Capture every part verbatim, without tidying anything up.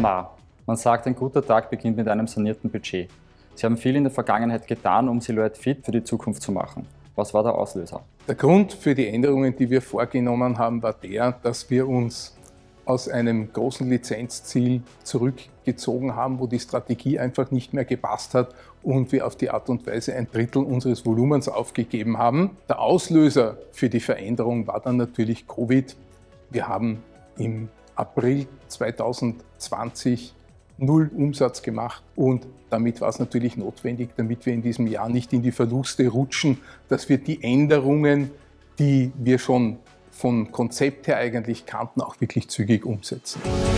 Ma, man sagt, ein guter Tag beginnt mit einem sanierten Budget. Sie haben viel in der Vergangenheit getan, um Silhouette fit für die Zukunft zu machen. Was war der Auslöser? Der Grund für die Änderungen, die wir vorgenommen haben, war der, dass wir uns aus einem großen Lizenzziel zurückgezogen haben, wo die Strategie einfach nicht mehr gepasst hat und wir auf die Art und Weise ein Drittel unseres Volumens aufgegeben haben. Der Auslöser für die Veränderung war dann natürlich Covid. Wir haben im April zweitausendzwanzig null Umsatz gemacht und damit war es natürlich notwendig, damit wir in diesem Jahr nicht in die Verluste rutschen, dass wir die Änderungen, die wir schon vom Konzept her eigentlich kannten, auch wirklich zügig umsetzen.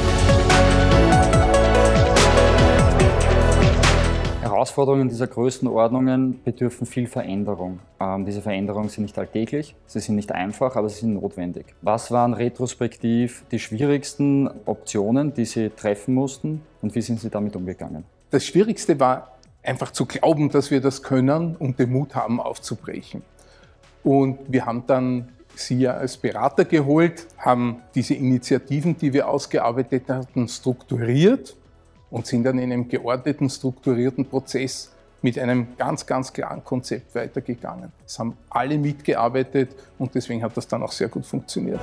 Herausforderungen dieser Größenordnungen bedürfen viel Veränderung. Ähm, diese Veränderungen sind nicht alltäglich, sie sind nicht einfach, aber sie sind notwendig. Was waren retrospektiv die schwierigsten Optionen, die Sie treffen mussten und wie sind Sie damit umgegangen? Das Schwierigste war einfach zu glauben, dass wir das können und den Mut haben aufzubrechen. Und wir haben dann Sie ja als Berater geholt, haben diese Initiativen, die wir ausgearbeitet hatten, strukturiert und sind dann in einem geordneten, strukturierten Prozess mit einem ganz, ganz klaren Konzept weitergegangen. Es haben alle mitgearbeitet und deswegen hat das dann auch sehr gut funktioniert.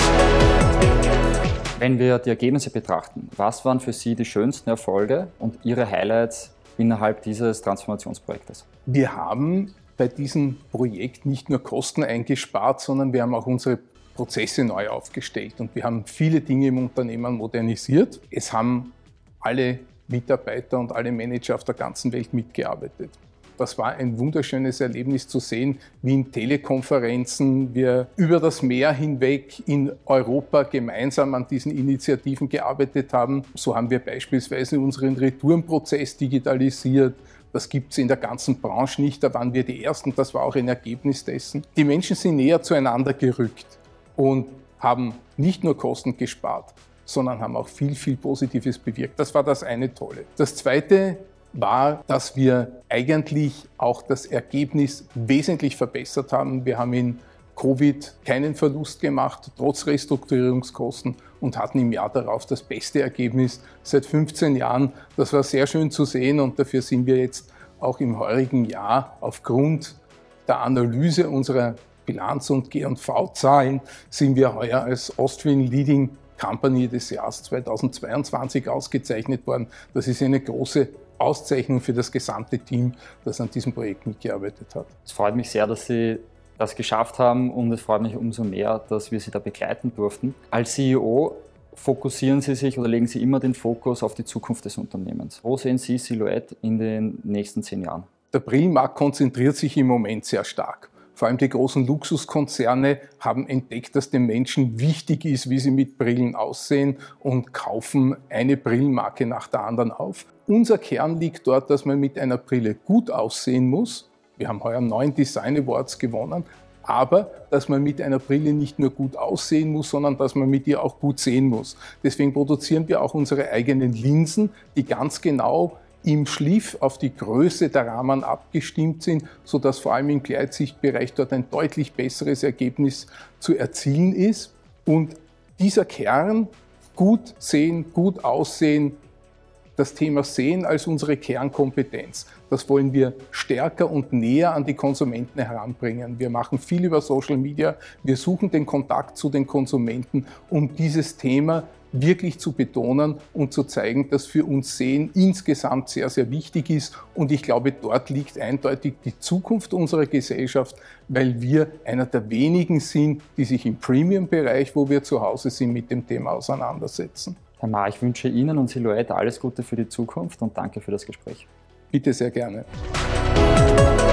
Wenn wir die Ergebnisse betrachten, was waren für Sie die schönsten Erfolge und Ihre Highlights innerhalb dieses Transformationsprojektes? Wir haben bei diesem Projekt nicht nur Kosten eingespart, sondern wir haben auch unsere Prozesse neu aufgestellt und wir haben viele Dinge im Unternehmen modernisiert. Es haben alle Mitarbeiter und alle Manager auf der ganzen Welt mitgearbeitet. Das war ein wunderschönes Erlebnis zu sehen, wie in Telekonferenzen wir über das Meer hinweg in Europa gemeinsam an diesen Initiativen gearbeitet haben. So haben wir beispielsweise unseren Retourenprozess digitalisiert. Das gibt es in der ganzen Branche nicht, da waren wir die Ersten, das war auch ein Ergebnis dessen. Die Menschen sind näher zueinander gerückt und haben nicht nur Kosten gespart, sondern haben auch viel, viel Positives bewirkt. Das war das eine Tolle. Das Zweite war, dass wir eigentlich auch das Ergebnis wesentlich verbessert haben. Wir haben in Covid keinen Verlust gemacht, trotz Restrukturierungskosten und hatten im Jahr darauf das beste Ergebnis seit fünfzehn Jahren. Das war sehr schön zu sehen und dafür sind wir jetzt auch im heurigen Jahr aufgrund der Analyse unserer Bilanz- und G und V-Zahlen sind wir heuer als Austrian Leading Company des Jahres zweitausendzweiundzwanzig ausgezeichnet worden. Das ist eine große Auszeichnung für das gesamte Team, das an diesem Projekt mitgearbeitet hat. Es freut mich sehr, dass Sie das geschafft haben und es freut mich umso mehr, dass wir Sie da begleiten durften. Als C E O fokussieren Sie sich oder legen Sie immer den Fokus auf die Zukunft des Unternehmens. Wo sehen Sie Silhouette in den nächsten zehn Jahren? Der Brillenmarkt konzentriert sich im Moment sehr stark. Vor allem die großen Luxuskonzerne haben entdeckt, dass den Menschen wichtig ist, wie sie mit Brillen aussehen und kaufen eine Brillenmarke nach der anderen auf. Unser Kern liegt dort, dass man mit einer Brille gut aussehen muss. Wir haben heuer neun Design Awards gewonnen, aber dass man mit einer Brille nicht nur gut aussehen muss, sondern dass man mit ihr auch gut sehen muss. Deswegen produzieren wir auch unsere eigenen Linsen, die ganz genau im Schliff auf die Größe der Rahmen abgestimmt sind, sodass vor allem im Gleitsichtbereich dort ein deutlich besseres Ergebnis zu erzielen ist. Und dieser Kern, gut sehen, gut aussehen, das Thema Sehen als unsere Kernkompetenz, das wollen wir stärker und näher an die Konsumenten heranbringen. Wir machen viel über Social Media, wir suchen den Kontakt zu den Konsumenten, um dieses Thema wirklich zu betonen und zu zeigen, dass für uns Sehen insgesamt sehr, sehr wichtig ist. Und ich glaube, dort liegt eindeutig die Zukunft unserer Gesellschaft, weil wir einer der wenigen sind, die sich im Premium-Bereich, wo wir zu Hause sind, mit dem Thema auseinandersetzen. Herr Ma, ich wünsche Ihnen und Silhouette alles Gute für die Zukunft und danke für das Gespräch. Bitte sehr gerne.